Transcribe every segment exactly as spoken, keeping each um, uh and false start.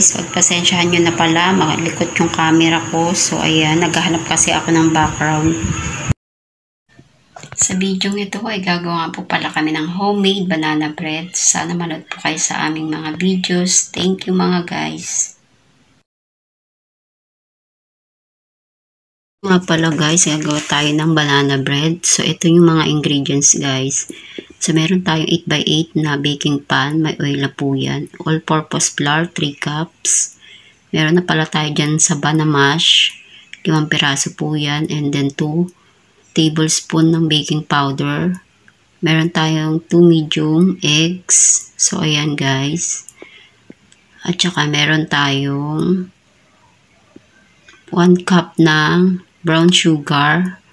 guys, pagpasensyahan nyo na pala, makalikot yung camera ko. So ayan, naghahanap kasi ako ng background. Sa video ito ay gagawa po pala kami ng homemade banana bread. Sana manood po kayo sa aming mga videos. Thank you mga guys. Nga pala guys, gagawa tayo ng banana bread. So ito yung mga ingredients guys. So meron tayong eight by eight na baking pan, may oil na po yan. All-purpose flour, three cups. Meron na pala tayo dyan saba na mash, limang piraso po yan. And then two tablespoon ng baking powder. Meron tayong two medium eggs. So ayan guys. At saka meron tayong one cup ng brown sugar,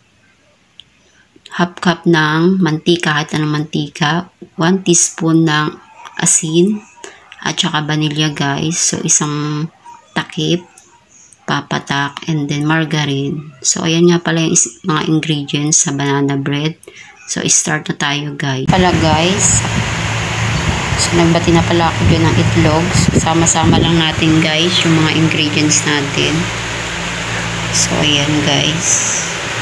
half cup ng mantika, kahit anong mantika, one teaspoon ng asin, at saka vanilla guys. So isang takip, papatak, and then margarine. So ayan nga pala yung mga ingredients sa banana bread. So start na tayo guys. Pala guys, so nagbati na pala ako dyan ng itlog. So sama-sama lang natin guys yung mga ingredients natin. So ayan guys.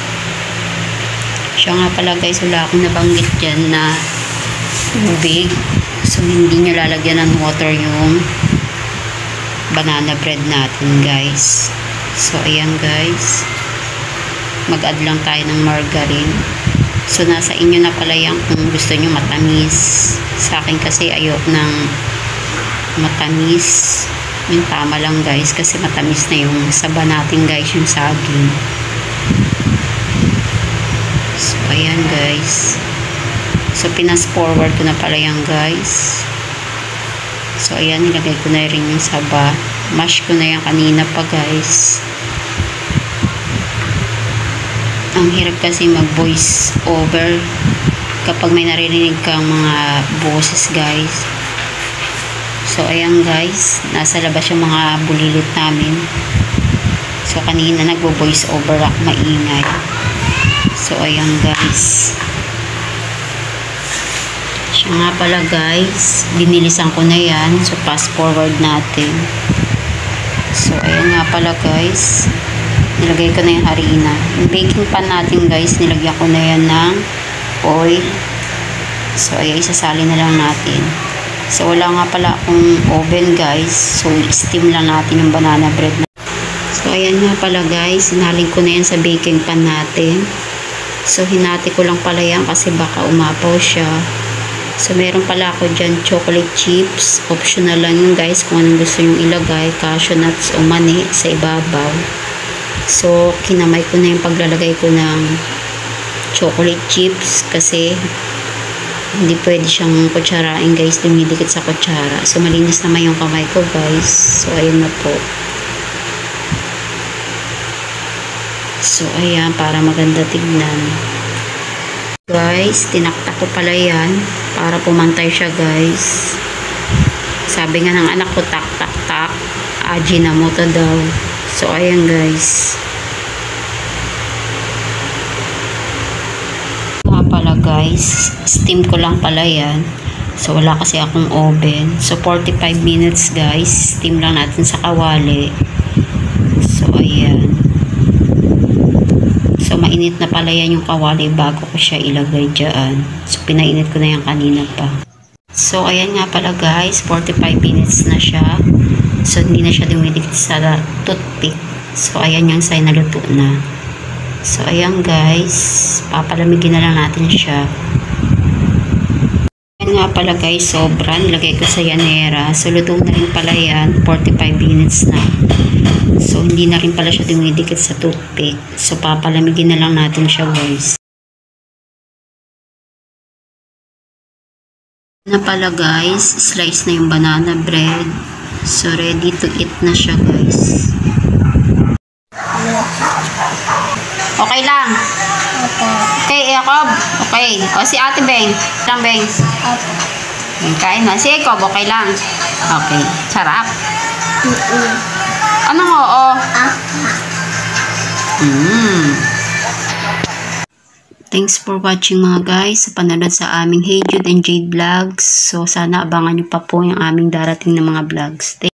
Siya nga pala guys, wala akong nabanggit dyan na tubig. So hindi nyo lalagyan ng water yung banana bread natin guys. So ayan guys, mag-add lang tayo ng margarine. So nasa inyo na pala yan kung gusto nyo matamis. Sa akin kasi ayok ng matamis. Yung tama lang guys, kasi matamis na yung saba natin guys, yung saging. So ayan guys. So pinas forward ko na pala yan guys. So ayan, nilagay ko na rin yung saba. Mash ko na yan kanina pa guys. Ang hirap kasi mag voice over kapag may naririnig kang mga boses guys. So ayan guys, nasa labas yung mga bulilit namin. So kanina nagbo-voice over ako, maingay. So ayan guys. Siya nga pala guys, dinilisan ko na yan. So fast forward natin. So ayan nga pala guys, nilagay ko na yung harina. Yung baking pan natin guys, nilagyan ko na yan ng oil. So ayan, isasali na lang natin. So wala nga pala akong oven guys. So steam lang natin yung banana bread. So ayan nga pala guys, sinalin ko na yan sa baking pan natin. So hinati ko lang pala yan kasi baka umapaw siya. So meron pala ako dyan chocolate chips. Optional lang yun guys kung anong gusto nyong ilagay. Cashew nuts o mani sa ibabaw. So kinamay ko na yung paglalagay ko ng chocolate chips kasi hindi pwede siyang kutsarain guys, dumidikit sa kutsara. So malinis naman yung kamay ko guys. So ayun na po. So ayan, para maganda tignan guys. Tinaktak ko pala yan para pumantay siya guys. Sabi nga ng anak ko, tak tak tak, Ajinomoto daw. So ayan guys. Pala guys, steam ko lang pala yan. So wala kasi akong oven. So forty-five minutes guys, steam lang natin sa kawali. So ayan. So mainit na pala yan yung kawali bago ko siya ilagay dyan. So pinainit ko na yan kanina pa. So ayan nga pala guys, forty-five minutes na siya. So hindi na siya dumidikit sa toothpick. So ayan yung sign na luto na. So ayan guys, papalamigin na lang natin siya. Ayan nga pala guys, sobra, nilagay ko sa yanera. So luto na rin pala yan, forty-five minutes na. So hindi na rin pala siya dumidikit sa toothpick. So papalamigin na lang natin siya guys. Na pala guys, slice na yung banana bread. So ready to eat na siya guys. Okay lang. Okay, Jacob. Okay. O si Ate Beng. Lang Beng. Okay. Kain mo. Si Jacob, okay lang. Okay. Sarap. Anong oo? Mm. Thanks for watching mga guys sa panonood sa aming Hey Jude and Jade vlogs. So sana abangan nyo pa po yung aming darating na mga vlogs.